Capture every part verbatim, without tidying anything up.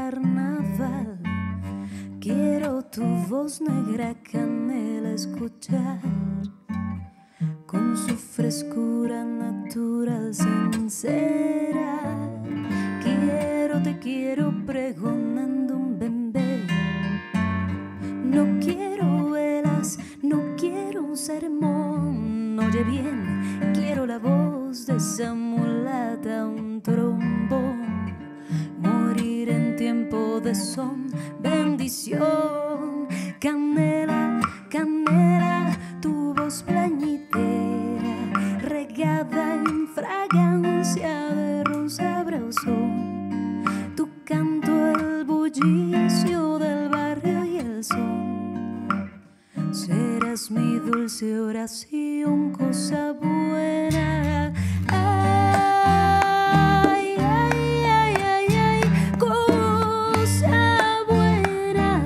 carnaval. Quiero tu voz negra canela escuchar, con su frescura natural sincera. Quiero, te quiero pregonando un bembé. No quiero velas, no quiero un sermón. Oye bien, quiero la voz de esa mulata, un trombón. Morir en tiempo de son, bendición. Canela, canela, tu voz plañidera, regada en fragancia de ron sabrosón. Tu canto, el bullicio del barrio y el sol. Serás mi dulce oración, cosa buena. Ay, ay, ay, ay, ay, cosa buena.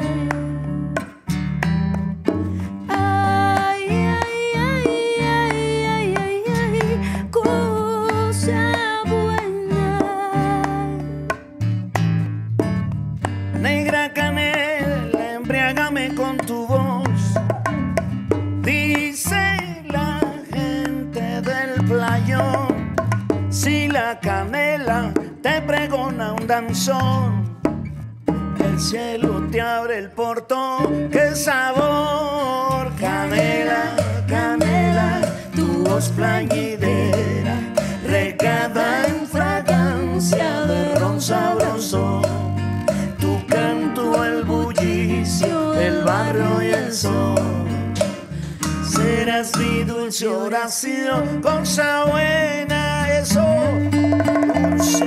Ay, ay, ay, ay, ay, ay, ay, cosa buena. Negra canela, embriágame con tu voz. Dice la gente del playón, si la canela te pregona un danzón, el cielo te abre el portón. ¡Qué sabor! Canela, canela, tu voz plañidera, regada en fragancia de ron sabroso. Tu canto, el bullicio del barrio y el sol. Serás mi dulce oración, cosa buena, eso, dulce.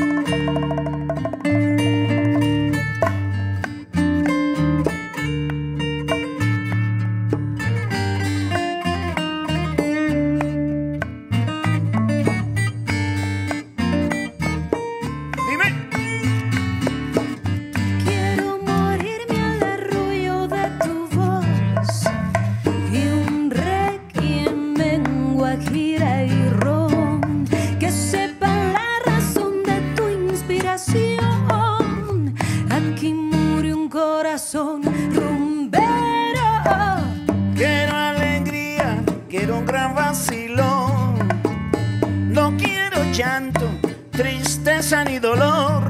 Rumbero. Quiero alegría, quiero un gran vacilón. No quiero llanto, tristeza ni dolor.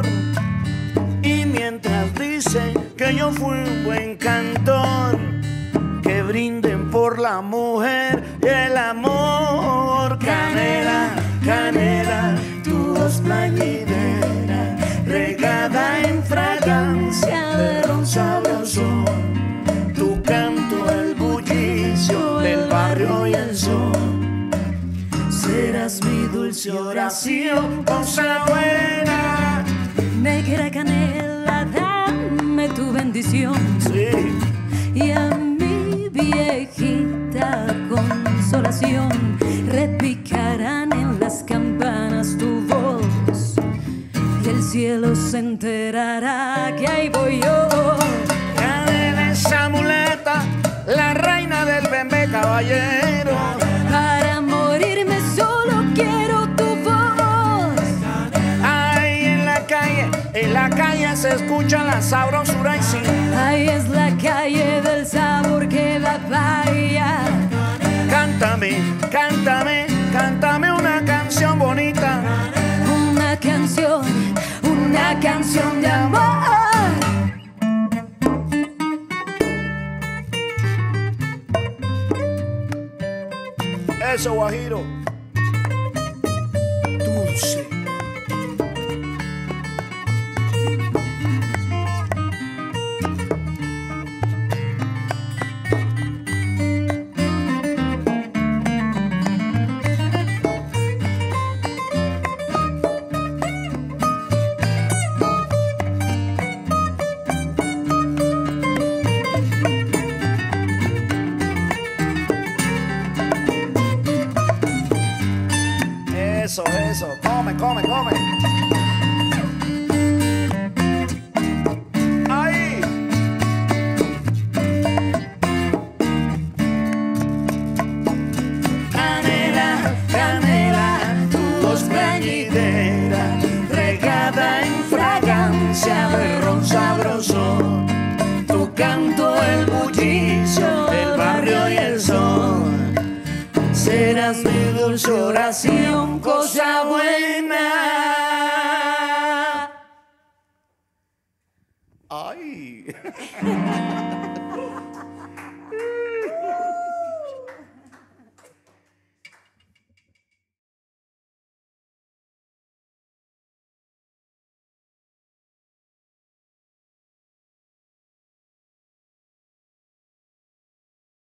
Y mientras dicen que yo fui un buen cantor, que brinden por la mujer y el amor. Canela, canela, tu voz plañidera, regada en fragancia de ron sabroso. Tu canto, el bullicio del barrio y el sol. Serás mi dulce oración, cosa buena. Negra canela, dame tu bendición. Sí. Y a mi viejita consolación, repicarán en las campanas tu voz, y el cielo se enterará que ahí voy yo. Canela, esa muleta, la reina del bembé, caballero. Para morirme solo quiero tu voz. Ay, en la calle, en la calle se escucha la sabrosura y sí. Ahí es la calle del sabor que da vaya. Cántame, cántame, cántame una canción bonita. Una canción, una canción de amor. Eso, guajiro. Dulce. el ron sabroso, tu canto el bullicio, el barrio y el sol. Serás mi dulce oración, cosa buena. Ay.